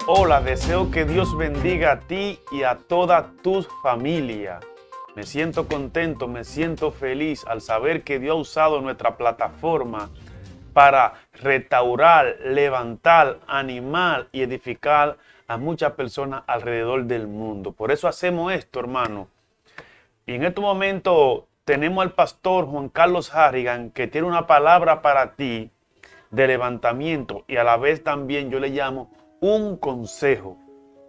Hola, deseo que Dios bendiga a ti y a toda tu familia. Me siento contento, me siento feliz al saber que Dios ha usado nuestra plataforma para restaurar, levantar, animar y edificar a muchas personas alrededor del mundo. Por eso hacemos esto, hermano. Y en este momento tenemos al pastor Juan Carlos Harrigan, que tiene una palabra para ti de levantamiento y a la vez también yo le llamo un consejo.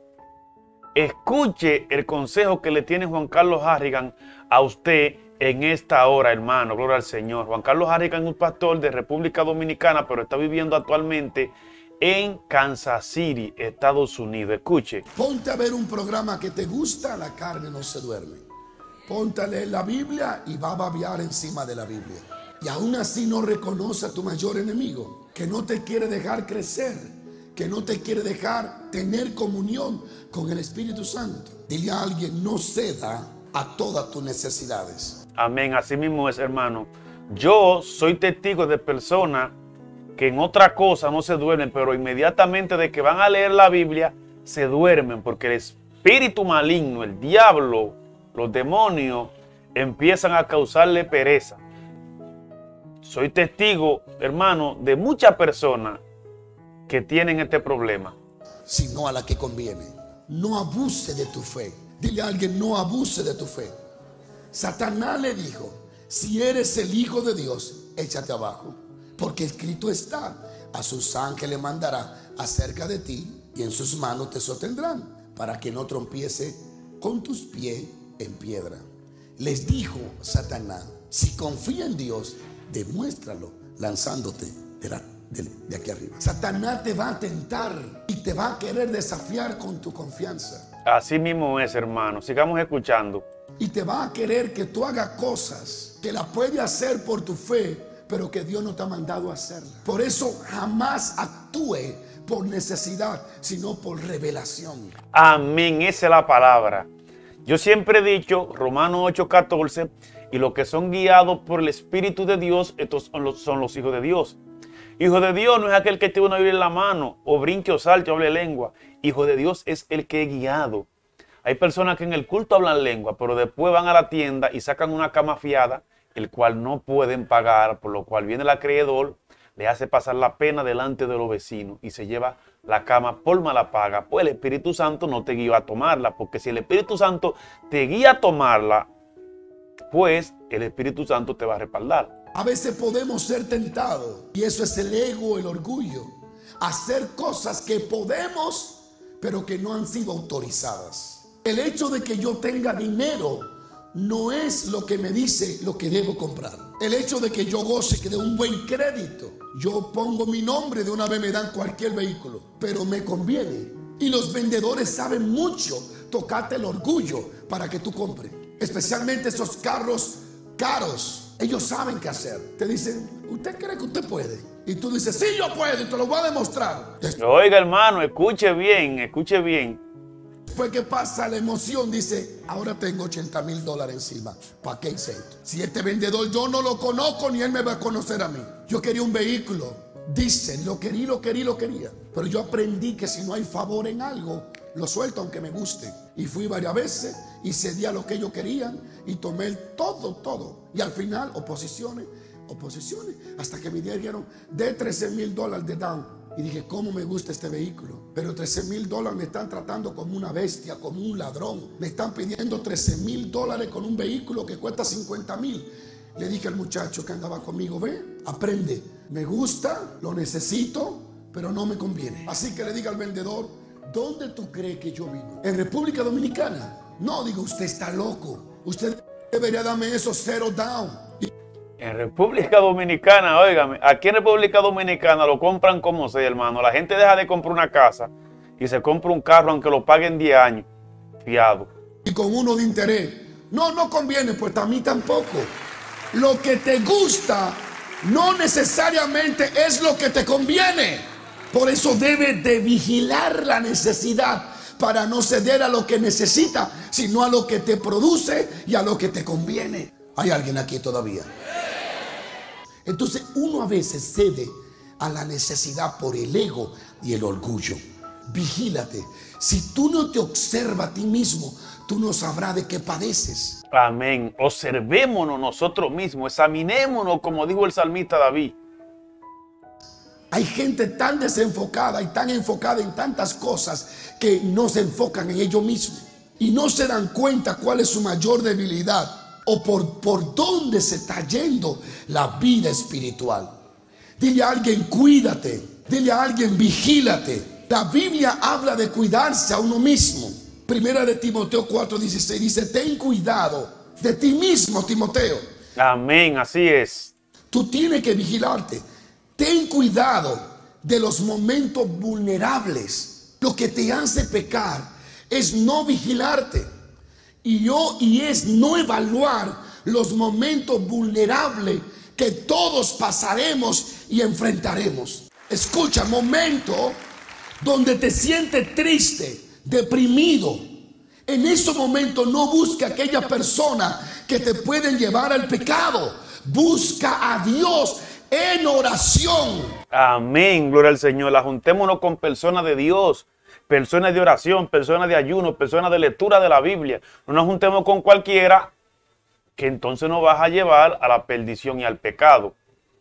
Escuche el consejo que le tiene Juan Carlos Harrigan a usted en esta hora, hermano. Gloria al Señor. Juan Carlos Harrigan es un pastor de República Dominicana, pero está viviendo actualmente en Kansas City, Estados Unidos. Escuche. Ponte a ver un programa que te gusta, la carne no se duerme. Ponte a leer la Biblia y va a babear encima de la Biblia. Y aún así no reconoce a tu mayor enemigo, que no te quiere dejar crecer, que no te quiere dejar tener comunión con el Espíritu Santo. Dile a alguien, no ceda a todas tus necesidades. Amén, así mismo es, hermano. Yo soy testigo de personas que en otra cosa no se duermen, pero inmediatamente de que van a leer la Biblia, se duermen, porque el espíritu maligno, el diablo, los demonios, empiezan a causarle pereza. Soy testigo, hermano, de muchas personas que tienen este problema. Sino a la que conviene. No abuse de tu fe. Dile a alguien, no abuse de tu fe. Satanás le dijo, si eres el Hijo de Dios, échate abajo. Porque escrito está, a sus ángeles mandará acerca de ti y en sus manos te sostendrán, para que no trompiece con tus pies en piedra. Les dijo Satanás, si confía en Dios, demuéstralo lanzándote de aquí arriba. Satanás te va a tentar y te va a querer desafiar con tu confianza. Así mismo es, hermano. Sigamos escuchando. Y te va a querer que tú hagas cosas que la puedes hacer por tu fe, pero que Dios no te ha mandado a hacerla. Por eso jamás actúe por necesidad, sino por revelación. Amén, esa es la palabra. Yo siempre he dicho, Romanos 8:14, y los que son guiados por el Espíritu de Dios, estos son los hijos de Dios. Hijo de Dios no es aquel que tiene una Biblia en la mano, o brinque o salte o hable lengua. Hijo de Dios es el que es guiado. Hay personas que en el culto hablan lengua, pero después van a la tienda y sacan una cama fiada, el cual no pueden pagar, por lo cual viene el acreedor, le hace pasar la pena delante de los vecinos y se lleva la cama por mala paga. Pues el Espíritu Santo no te guía a tomarla, porque si el Espíritu Santo te guía a tomarla, pues el Espíritu Santo te va a respaldar. A veces podemos ser tentados, y eso es el ego, el orgullo, hacer cosas que podemos, pero que no han sido autorizadas. El hecho de que yo tenga dinero no es lo que me dice lo que debo comprar. El hecho de que yo goce de un buen crédito, yo pongo mi nombre, de una vez me dan cualquier vehículo, pero me conviene. Y los vendedores saben mucho tocarte el orgullo para que tú compres, especialmente esos carros caros. Ellos saben qué hacer. Te dicen, ¿usted cree que usted puede? Y tú dices, sí, yo puedo y te lo voy a demostrar. Oiga, hermano, escuche bien, escuche bien. Después que pasa la emoción, dice, ahora tengo $80,000 encima. ¿Para qué hice esto? Si este vendedor yo no lo conozco, ni él me va a conocer a mí. Yo quería un vehículo. Dicen, lo quería. Pero yo aprendí que si no hay favor en algo, lo suelto aunque me guste. Y fui varias veces y cedí a lo que ellos querían y tomé el todo. Y al final, oposiciones, hasta que me dieron de $13,000 de down. Y dije, ¿cómo me gusta este vehículo? Pero $13,000 me están tratando como una bestia, como un ladrón. Me están pidiendo $13,000 con un vehículo que cuesta $50,000. Le dije al muchacho que andaba conmigo, ve, aprende. Me gusta, lo necesito, pero no me conviene. Así que le diga al vendedor, ¿dónde tú crees que yo vivo? ¿En República Dominicana? No, digo, usted está loco. Usted debería darme esos 0 down. En República Dominicana, óigame, aquí en República Dominicana lo compran como sea, hermano. La gente deja de comprar una casa y se compra un carro aunque lo paguen 10 años, fiado. Y con uno de interés. No conviene, pues a mí tampoco. Lo que te gusta no necesariamente es lo que te conviene. Por eso debes de vigilar la necesidad para no ceder a lo que necesita, sino a lo que te produce y a lo que te conviene. ¿Hay alguien aquí todavía? Entonces uno a veces cede a la necesidad por el ego y el orgullo. vigílate. Si tú no te observas a ti mismo, tú no sabrás de qué padeces. Amén. Observémonos nosotros mismos, examinémonos, como dijo el salmista David. Hay gente tan desenfocada y tan enfocada en tantas cosas que no se enfocan en ellos mismos y no se dan cuenta cuál es su mayor debilidad o por dónde se está yendo la vida espiritual. Dile a alguien, cuídate. Dile a alguien, vigílate. La Biblia habla de cuidarse a uno mismo. Primera de Timoteo 4:16 dice, ten cuidado de ti mismo, Timoteo. Amén, así es. Tú tienes que vigilarte. Ten cuidado de los momentos vulnerables. Lo que te hace pecar es no vigilarte. Y es no evaluar los momentos vulnerables que todos pasaremos y enfrentaremos. Escucha, momento donde te sientes triste, deprimido. En esos momentos no busca a aquella persona que te pueden llevar al pecado. Busca a Dios en oración. Amén, gloria al Señor. Juntémonos con personas de Dios, personas de oración, personas de ayuno, personas de lectura de la Biblia. No nos juntemos con cualquiera, que entonces nos vas a llevar a la perdición y al pecado.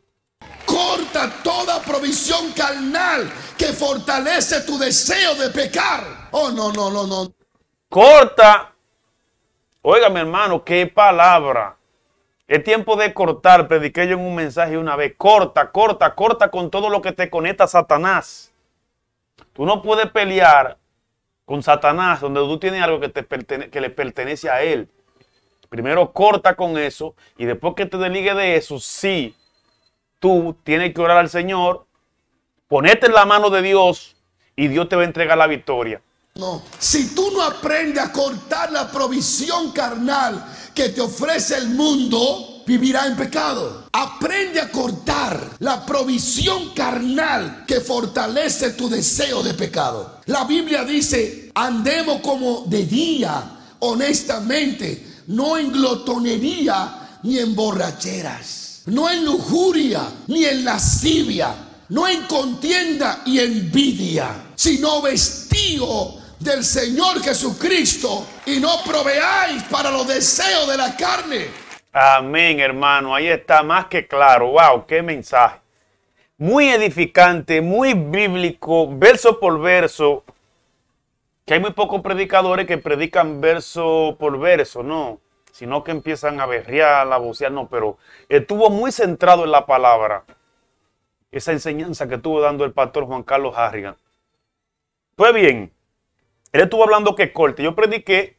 Corta toda provisión carnal que fortalece tu deseo de pecar. Oh, no. Corta. Oiga, mi hermano, qué palabra. Es tiempo de cortar. Prediqué yo en un mensaje una vez. Corta con todo lo que te conecta a Satanás. Tú no puedes pelear con Satanás donde tú tienes algo que le pertenece a él. Primero corta con eso y después que te desligue de eso, sí, tú tienes que orar al Señor, ponerte en la mano de Dios y Dios te va a entregar la victoria. No, si tú no aprendes a cortar la provisión carnal que te ofrece el mundo, vivirá en pecado. Aprende a cortar la provisión carnal que fortalece tu deseo de pecado. La Biblia dice, andemos como de día, honestamente, no en glotonería ni en borracheras, no en lujuria ni en lascivia, no en contienda y envidia, sino vestido del Señor Jesucristo y no proveáis para los deseos de la carne. Amén, hermano. Ahí está más que claro. Wow, qué mensaje. Muy edificante, muy bíblico, verso por verso. Que hay muy pocos predicadores que predican verso por verso, no. Sino que empiezan a berrear, a vocear, no. Pero estuvo muy centrado en la palabra. Esa enseñanza que estuvo dando el pastor Juan Carlos Harrigan. Pues bien, él estuvo hablando que corte. Yo prediqué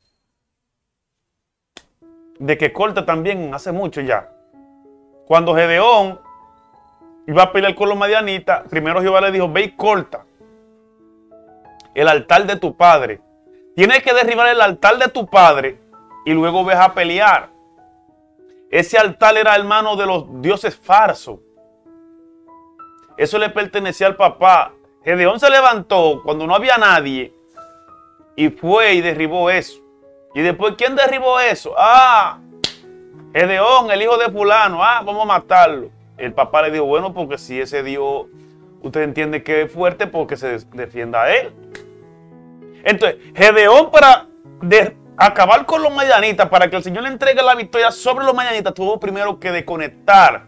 de que corta también hace mucho ya. Cuando Gedeón iba a pelear con los madianitas, primero Jehová le dijo, ve y corta el altar de tu padre. Tienes que derribar el altar de tu padre y luego ves a pelear. Ese altar era hermano de los dioses falsos. Eso le pertenecía al papá. Gedeón se levantó cuando no había nadie y fue y derribó eso. Y después, ¿quién derribó eso? Gedeón, el hijo de fulano. Vamos a matarlo. El papá le dijo, bueno, porque si ese Dios, usted entiende que es fuerte, porque se defienda a él. Entonces, Gedeón, para acabar con los madianitas, para que el Señor le entregue la victoria sobre los madianitas, tuvo primero que desconectar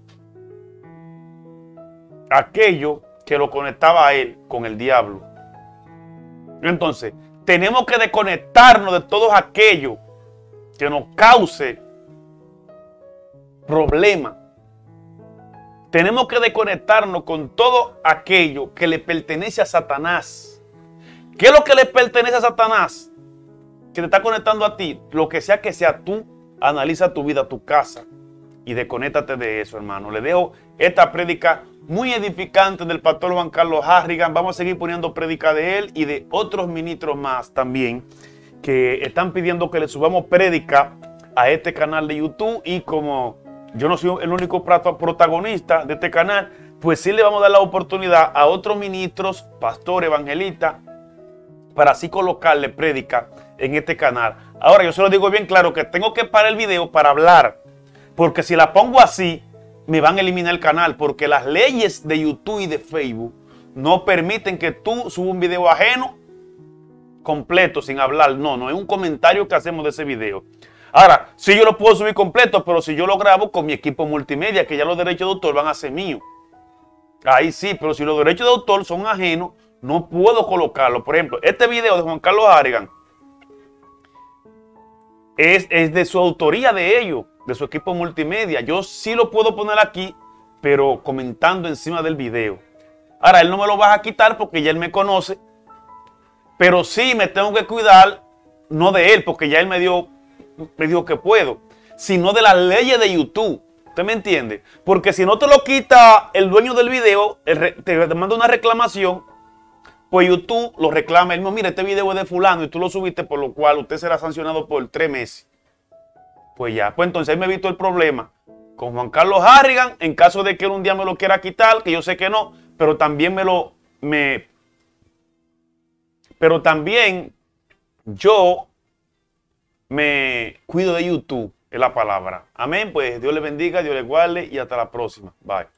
aquello que lo conectaba a él con el diablo. Entonces, tenemos que desconectarnos de todo aquello que nos cause problemas. Tenemos que desconectarnos con todo aquello que le pertenece a Satanás. ¿Qué es lo que le pertenece a Satanás? Que te está conectando a ti. Lo que sea, tú analiza tu vida, tu casa y desconéctate de eso, hermano. Le dejo esta prédica muy edificante del pastor Juan Carlos Harrigan. Vamos a seguir poniendo prédica de él y de otros ministros más también que están pidiendo que le subamos prédica a este canal de YouTube. Y como yo no soy el único protagonista de este canal, pues sí le vamos a dar la oportunidad a otros ministros, pastores, evangelistas, para así colocarle prédica en este canal. Ahora, yo se lo digo bien claro que tengo que parar el video para hablar, porque si la pongo así, me van a eliminar el canal, porque las leyes de YouTube y de Facebook no permiten que tú subas un video ajeno completo sin hablar. No, no es un comentario que hacemos de ese video. Ahora, sí yo lo puedo subir completo, pero si yo lo grabo con mi equipo multimedia, que ya los derechos de autor van a ser míos. Ahí sí, pero si los derechos de autor son ajenos, no puedo colocarlo. Por ejemplo, este video de Juan Carlos Harrigan es de su autoría de ellos, de su equipo multimedia. Yo sí lo puedo poner aquí, pero comentando encima del video. Ahora, él no me lo va a quitar porque ya él me conoce, pero sí me tengo que cuidar, no de él, porque ya él me dijo que puedo, sino de las leyes de YouTube. ¿Usted me entiende? Porque si no te lo quita el dueño del video, te manda una reclamación, pues YouTube lo reclama. Él mismo, mira, este video es de fulano y tú lo subiste, por lo cual usted será sancionado por 3 meses. Pues ya, pues entonces ahí me evito el problema con Juan Carlos Harrigan, en caso de que él un día me lo quiera quitar, que yo sé que no, pero también pero también yo me cuido de YouTube, es la palabra. Amén, pues Dios les bendiga, Dios les guarde y hasta la próxima. Bye.